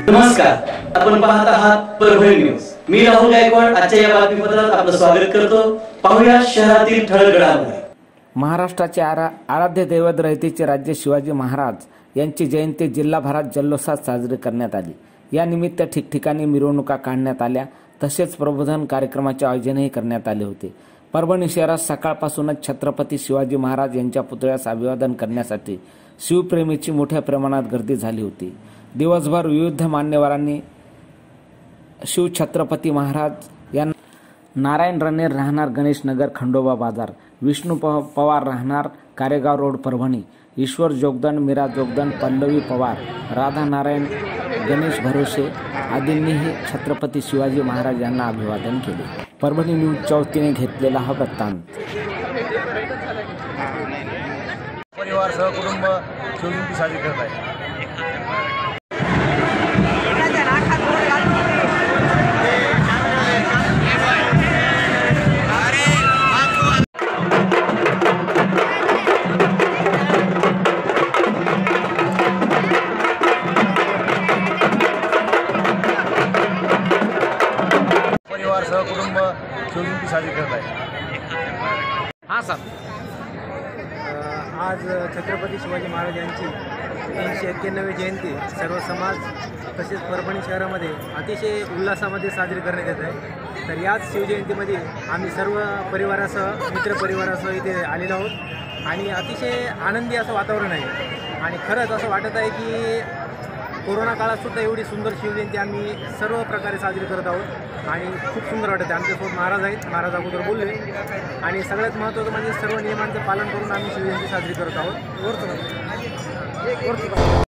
नमस्कार, आपण पाहत आहात परभणी न्यूज। मी राहुल गायकवाड आजच्या या बातमीपत्रात आपलं स्वागत करतो। पाहूया शहरातील ठळक घडामोडी। महाराष्ट्राचे आराध्य दैवत रयतेचे राज्य शिवाजी महाराज यांची जयंती जिल्हाभरात जल्लोषात साजरी करण्यात आली। या निमित्त ठिकठिकाणी मिरवणुका काढण्यात आल्या, तसेच प्रबोधन कार्यक्रमाचे आयोजनही करण्यात आले होते। परभणी शहरात सकाळपासूनच छत्रपती शिवाजी महाराज यांच्या पुतळ्यास अभिवादन करण्यासाठी शिवप्रेमीची मोठ्या प्रमाणात गर्दी झाली होती। दिवसभर विविध मान्यवरांनी शिवछत्रपती महाराज यांना नारायण रणे राहणार गणेश नगर खंडोबा बाजार, विष्णू पवार राहणार कारेगाव रोड परभणी, ईश्वर जोगदंड, मीरा जोगदंड, पल्लवी पवार, राधा नारायण, गणेश भरोसे आदींनीही छत्रपती शिवाजी महाराज यांना अभिवादन केले। परभणी न्यूजच्या वतीने घेतलेला हा वृत्तांत। परिवार सहकुटुंब शिवजयंती साजरी करत आहे। परिवार सहकुटुंब शिवजयंती साजरी करत आहे। हाँ सर, आज छत्रपती शिवाजी महाराज यांची 391वी जयंती सर्व समाज तसेच परभणी शहरामध्ये अतिशय उल्हासामध्ये साजरी करण्यात येत आहे। तर याच शिवजयंतीमध्ये आम्ही सर्व परिवारासह मित्रपरिवारासह इथे आलेलो आहोत आणि अतिशय आनंदी असं वातावरण आहे। आणि खरंच असं वाटत आहे की कोरोना काळातसुद्धा एवढी सुंदर शिवजयंती आम्ही सर्व प्रकारे साजरी करत आहोत आणि खूप सुंदर वाटत आहे। आमच्यासोबत महाराज आहेत, महाराज अगोदर बोलले आणि सगळ्यात महत्त्वाचं म्हणजे सर्व नियमांचं पालन करून आम्ही शिवजयंती साजरी करत आहोत।